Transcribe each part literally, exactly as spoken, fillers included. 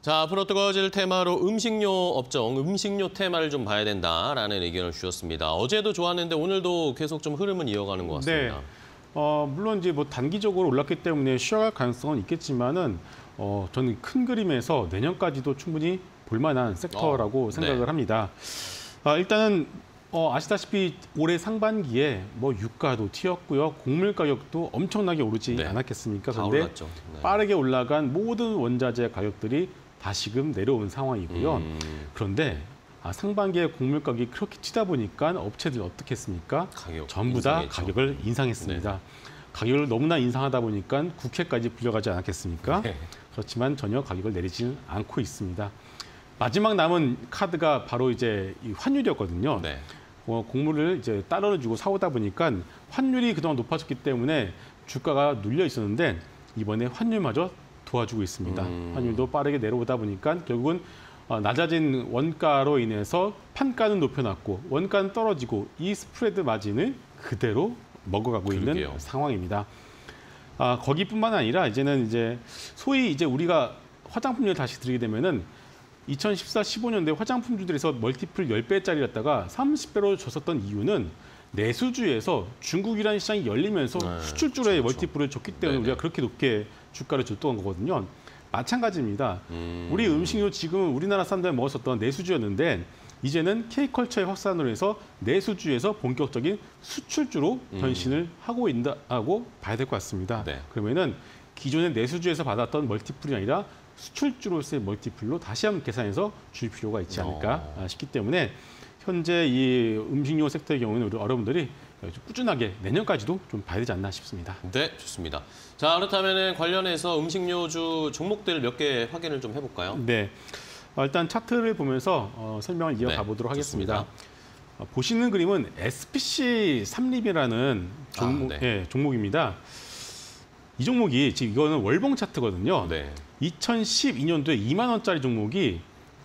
자, 앞으로 뜨거워질 테마로 음식료 업종, 음식료 테마를 좀 봐야 된다라는 의견을 주셨습니다. 어제도 좋았는데 오늘도 계속 좀 흐름은 이어가는 것 같습니다. 네. 어, 물론 이제 뭐 단기적으로 올랐기 때문에 쉬어갈 가능성은 있겠지만은 어, 저는 큰 그림에서 내년까지도 충분히 볼만한 섹터라고 어, 생각을 네. 합니다. 아, 일단은 어, 아시다시피 올해 상반기에 뭐 유가도 튀었고요, 곡물 가격도 엄청나게 오르지 네. 않았겠습니까? 다 그런데 올랐죠. 네. 빠르게 올라간 모든 원자재 가격들이 다시금 내려온 상황이고요. 음. 그런데 아, 상반기에 곡물 가격이 그렇게 튀다 보니까 업체들이 어떻게 했습니까? 가격 전부 다 인상했죠. 가격을 인상했습니다. 네. 가격을 너무나 인상하다 보니까 국회까지 불려가지 않았겠습니까? 네. 그렇지만 전혀 가격을 내리지는 않고 있습니다. 마지막 남은 카드가 바로 이제 이 환율이었거든요. 네. 어, 곡물을 이제 달러를 주고 사오다 보니까 환율이 그동안 높아졌기 때문에 주가가 눌려 있었는데 이번에 환율마저 도와주고 있습니다. 음. 환율도 빠르게 내려오다 보니까 결국은 어, 낮아진 원가로 인해서 판가는 높여놨고 원가는 떨어지고 이 스프레드 마진을 그대로 먹어가고 그러게요. 있는 상황입니다. 아, 거기뿐만 아니라 이제는 이제 소위 이제 우리가 화장품을 다시 들이게 되면은 이천십사, 십오 년대 화장품주들에서 멀티플 십 배짜리였다가 삼십 배로 줬었던 이유는 내수주에서 중국이라는 시장이 열리면서 네, 수출주로의 그렇죠. 멀티플을 줬기 때문에 네네. 우리가 그렇게 높게 주가를 줬던 거거든요. 마찬가지입니다. 음. 우리 음식료 지금은 우리나라 사람들이 먹었었던 내수주였는데 이제는 K컬처의 확산으로 해서 내수주에서 본격적인 수출주로 음. 변신을 하고 있다고 봐야 될 것 같습니다. 네. 그러면은 기존의 내수주에서 받았던 멀티플이 아니라 수출주로서의 멀티플로 다시 한번 계산해서 줄 필요가 있지 않을까 어. 싶기 때문에 현재 이 음식료 섹터의 경우는 우리 여러분들이 꾸준하게 내년까지도 좀 봐야 되지 않나 싶습니다. 네, 좋습니다. 자, 그렇다면 관련해서 음식료주 종목들 몇 개 확인을 좀 해볼까요? 네, 어, 일단 차트를 보면서 어, 설명을 이어가 네, 보도록 하겠습니다. 좋습니다. 어, 보시는 그림은 에스피씨 삼립이라는 종목, 아, 네. 예, 종목입니다. 이 종목이 지금 이거는 월봉 차트거든요. 네. 이천십이 년도에 이만 원짜리 종목이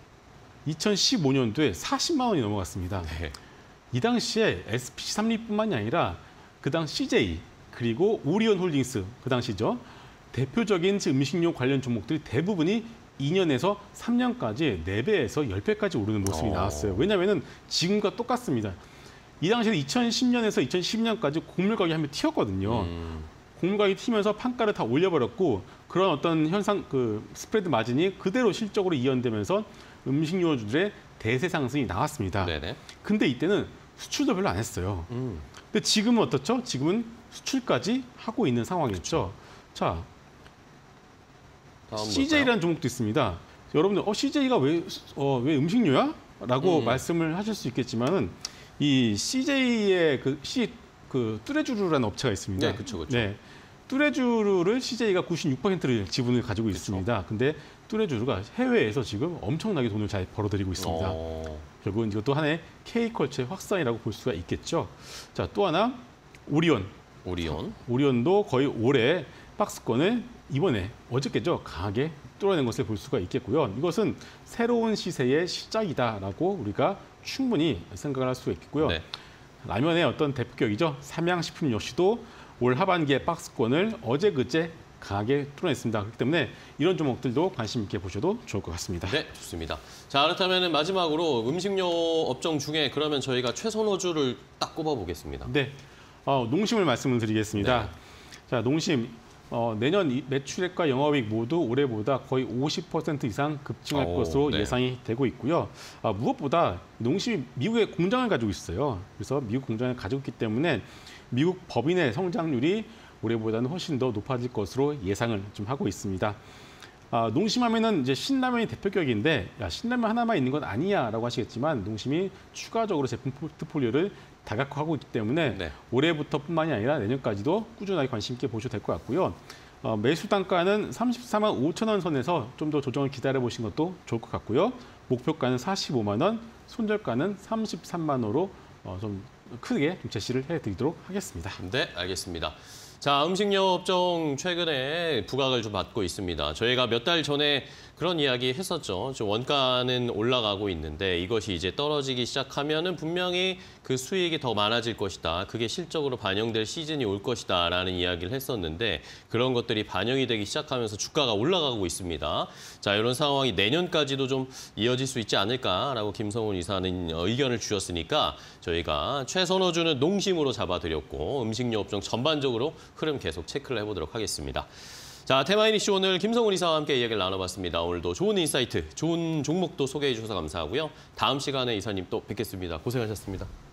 이천십오 년도에 사십만 원이 넘어갔습니다. 네. 이 당시에 에스피씨 삼립뿐만이 아니라 그 당 씨제이 그리고 오리온 홀딩스 그 당시죠. 대표적인 음식료 관련 종목들이 대부분이 이 년에서 삼 년까지 네 배에서 십 배까지 오르는 모습이 어. 나왔어요. 왜냐하면 지금과 똑같습니다. 이 당시에 이천십 년에서 이천십이 년까지 곡물 가격이 한번 튀었거든요. 음. 곡물 가격이 튀면서 판가를 다 올려버렸고 그런 어떤 현상, 그 스프레드 마진이 그대로 실적으로 이연되면서 음식료주들의 대세 상승이 나왔습니다. 네네. 근데 이때는 수출도 별로 안 했어요. 음. 근데 지금은 어떻죠? 지금은 수출까지 하고 있는 상황이죠. 자, 다음 씨제이라는 종목도 있습니다. 여러분들, 어, 씨제이가 왜, 어, 왜 음식료야? 라고 음. 말씀을 하실 수 있겠지만은 이 씨제이의 그 씨, 그 뚜레쥬르라는 업체가 있습니다. 네, 그쵸, 그쵸. 네. 뚜레쥬르를 씨제이가 구십육 퍼센트를 지분을 가지고 있습니다. 근데 뚜레쥬르가 해외에서 지금 엄청나게 돈을 잘 벌어들이고 있습니다. 어. 결국은 이것도 하나의 K컬처의 확산이라고 볼 수가 있겠죠. 자, 또 하나 오리온. 오리온. 오리온도 거의 올해 박스권을 이번에 어저께죠 강하게 뚫어낸 것을 볼 수가 있겠고요. 이것은 새로운 시세의 시작이다라고 우리가 충분히 생각을 할 수 있겠고요. 네. 라면의 어떤 대표격이죠. 삼양식품 역시도 올 하반기에 박스권을 어제 그제 강하게 뚫어냈습니다. 그렇기 때문에 이런 종목들도 관심 있게 보셔도 좋을 것 같습니다. 네, 좋습니다. 자, 그렇다면 마지막으로 음식료 업종 중에 그러면 저희가 최선호주를 딱 꼽아보겠습니다. 네, 어, 농심을 말씀을 드리겠습니다. 네. 자, 농심 어, 내년 이- 매출액과 영업이익 모두 올해보다 거의 오십 퍼센트 이상 급증할 오, 것으로 네. 예상이 되고 있고요. 아, 무엇보다 농심이 미국에 공장을 가지고 있어요. 그래서 미국 공장을 가지고 있기 때문에 미국 법인의 성장률이 올해보다는 훨씬 더 높아질 것으로 예상을 좀 하고 있습니다. 아, 농심하면은 이제 신라면이 대표격인데 야, 신라면 하나만 있는 건 아니야라고 하시겠지만 농심이 추가적으로 제품 포트폴리오를 다각화하고 있기 때문에 네. 올해부터뿐만이 아니라 내년까지도 꾸준하게 관심 있게 보셔도 될 것 같고요. 어, 매수 단가는 삼십사만 오천 원 선에서 좀 더 조정을 기다려 보시는 것도 좋을 것 같고요. 목표가는 사십오만 원, 손절가는 삼십삼만 원으로 어, 좀 크게 좀 제시를 해드리도록 하겠습니다. 네, 알겠습니다. 자, 음식료 업종 최근에 부각을 좀 받고 있습니다. 저희가 몇 달 전에 그런 이야기 했었죠. 좀 원가는 올라가고 있는데 이것이 이제 떨어지기 시작하면은 분명히 그 수익이 더 많아질 것이다. 그게 실적으로 반영될 시즌이 올 것이다. 라는 이야기를 했었는데 그런 것들이 반영이 되기 시작하면서 주가가 올라가고 있습니다. 자, 이런 상황이 내년까지도 좀 이어질 수 있지 않을까라고 김성훈 이사는 의견을 주셨으니까 저희가 최선호주는 농심으로 잡아드렸고 음식료 업종 전반적으로 흐름 계속 체크를 해보도록 하겠습니다. 자, 테마이니쇼 오늘 김성훈 이사와 함께 이야기를 나눠봤습니다. 오늘도 좋은 인사이트, 좋은 종목도 소개해 주셔서 감사하고요. 다음 시간에 이사님 또 뵙겠습니다. 고생하셨습니다.